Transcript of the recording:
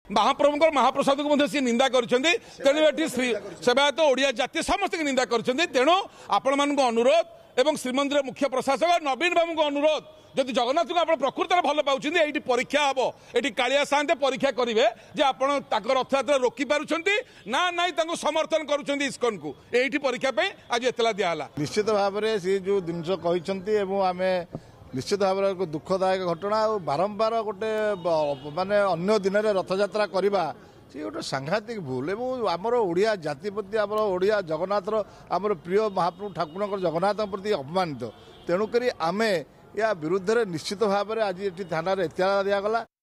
महाप्रभु महाप्रसाद को सी निंदा करेणु सेवायत ओडिया जाति समस्त निंदा करेणु आपण मान अनुरोध एवं श्रीमंदिर मुख्य प्रशासक नवीन बाबू को अनुरोध जदि जगन्नाथ को आप प्रकृत भल पाँच ये परीक्षा हम ये कालिया साते परीक्षा करेंगे जे आप रथयात्रा रोकी पार्टी ना ना समर्थन करुँच इस्कन को ये परीक्षा आज एतला दिहला। निश्चित भाव में सी जो जिनस कहते आम निश्चित भाव में दुखदायक घटना और बारंबार गोटे माने अन्य दिन में रथयात्रा करवा सी गोटे सांघातिक भूल एवं आमर ओडिया जाति प्रति आम ओडिया जगन्नाथ आमर प्रिय महाप्रभु ठाकुर जगन्नाथ प्रति अपमानित तेणुक आमे या विरुद्ध निश्चित भाव में आज ये थाना एतला दिगला।